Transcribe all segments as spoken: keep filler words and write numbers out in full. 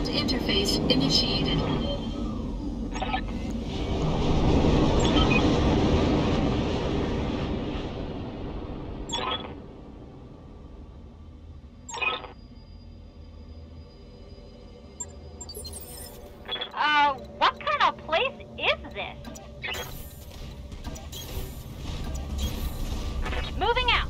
interface initiated. Uh, what kind of place is this? Moving out.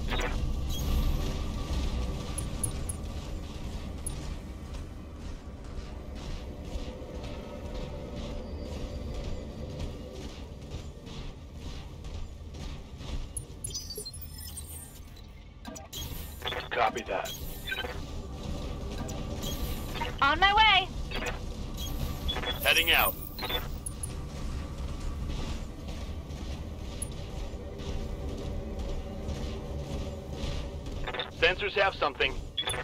Copy that. On my way. Heading out. Sensors have something.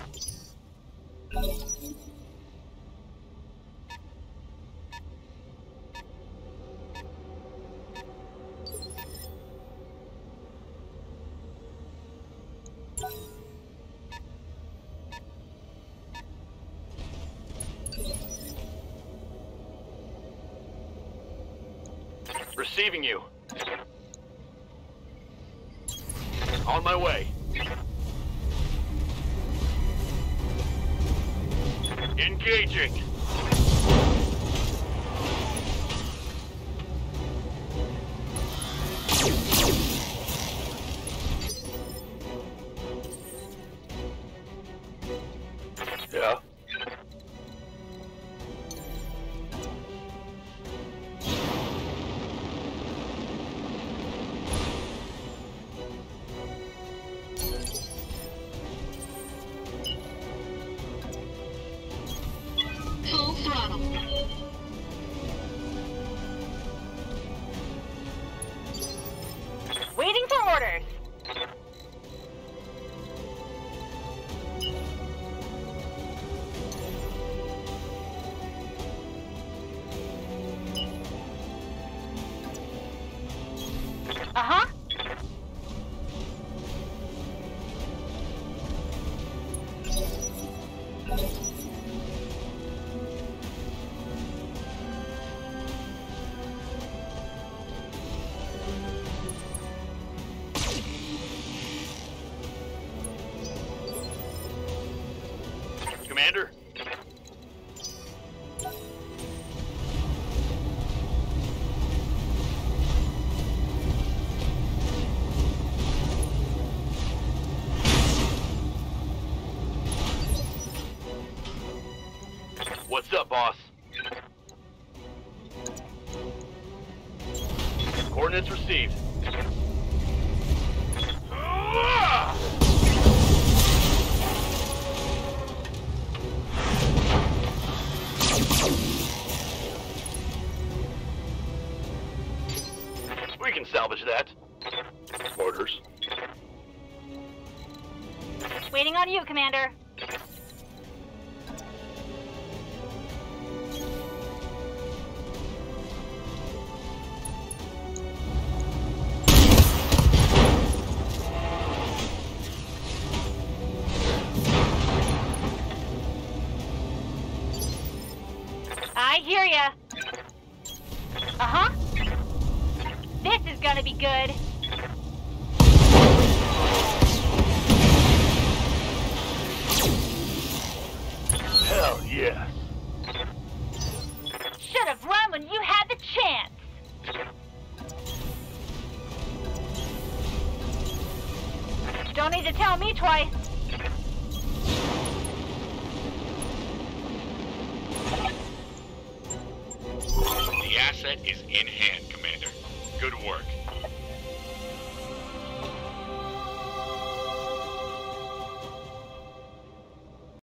Receiving you. On my way. Engaging. Yeah. Full throttle. Waiting for orders. Uh-huh. Commander? What's up, boss? Coordinates received. We can salvage that. Orders. Waiting on you, Commander. I hear ya. Uh-huh. This is gonna be good. Hell yeah. Should have run when you had the chance. Don't need to tell me twice. The asset is in hand, Commander. Good work.